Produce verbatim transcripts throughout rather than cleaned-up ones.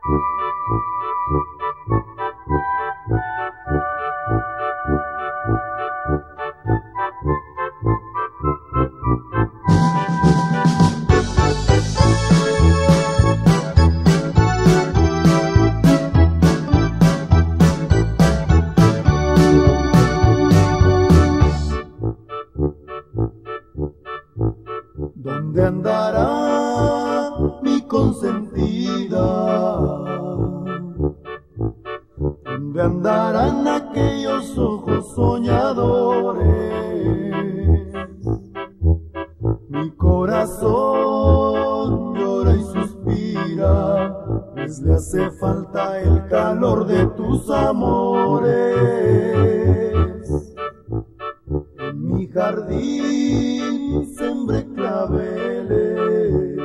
¿Dónde andará mi consentida? ¿Dónde andarán aquellos ojos soñadores? Mi corazón llora y suspira, pues le hace falta el calor de tus amores. En mi jardín sembré claveles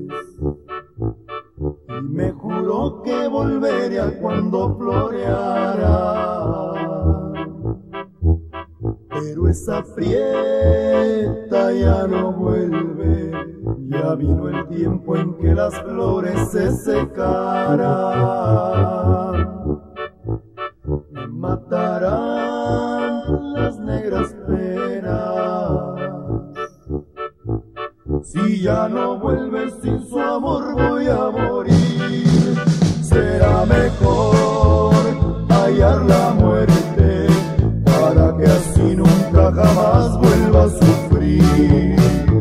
y me juró que volvería cuando floreara, pero esa prieta ya no vuelve. Ya vino el tiempo en que las flores se secarán. Me matarán las negras penas. Si ya no vuelves, sin su amor voy a morir. Será mejor hallar la muerte, para que así nunca jamás vuelva a sufrir.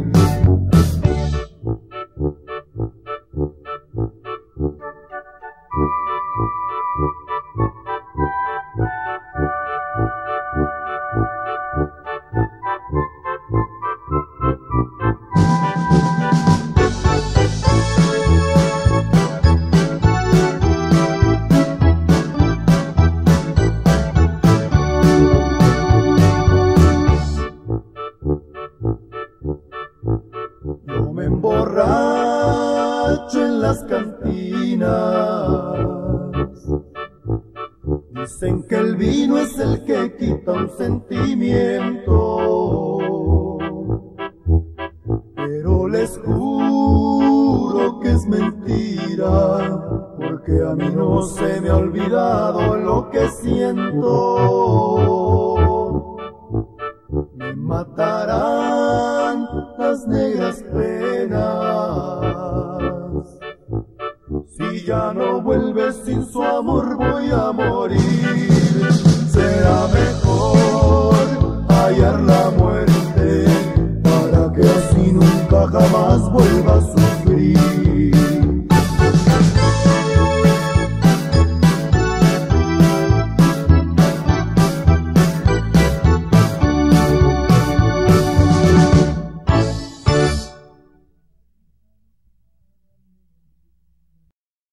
Yo me emborracho en las cantinas. Dicen que el vino es el que quita un sentimiento, pero les juro que es mentira, porque a mí no se me ha olvidado lo que siento. Me matarán las negras penas. Si ya no vuelves, sin su amor voy a morir.